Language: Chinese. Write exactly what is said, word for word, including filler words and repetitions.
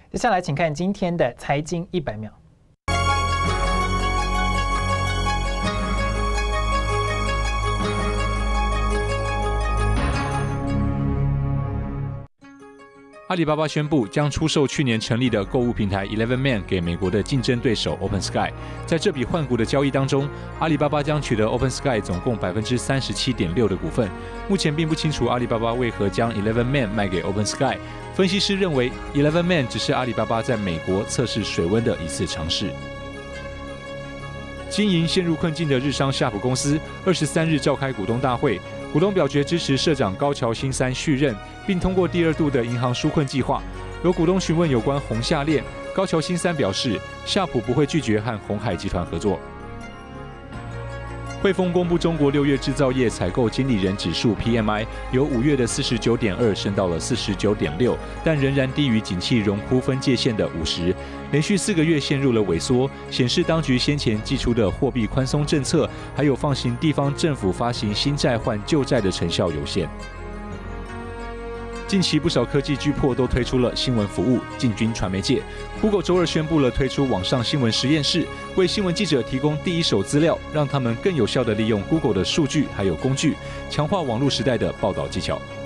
接下来，请看今天的财经一百秒。 阿里巴巴宣布将出售去年成立的购物平台 Eleven Man 给美国的竞争对手 OpenSky。在这笔换股的交易当中，阿里巴巴将取得 OpenSky 总共 百分之三十七点六 的股份。目前并不清楚阿里巴巴为何将 Eleven Man 卖给 OpenSky。分析师认为 ，Eleven Man 只是阿里巴巴在美国测试水温的一次尝试。经营陷入困境的日商夏普公司二十三日召开股东大会，股东表决支持社长高桥新三续任，并通过第二度的银行纾困计划。有股东询问有关红夏链，高桥新三表示，夏普不会拒绝和鸿海集团合作。汇丰公布中国六月制造业采购经理人指数 P M I 由五月的 四十九点二 升到了 四十九点六， 但仍然低于景气荣枯分界线的五十，连续四个月陷入了萎缩，显示当局先前祭出的货币宽松政策，还有放行地方政府发行新债换旧债的成效有限。近期不少科技巨擘都推出了新闻服务，进军传媒界。Google 周二宣布了推出网上新闻实验室，为新闻记者提供第一手资料，让他们更有效地利用 Google 的数据还有工具，强化网络时代的报道技巧。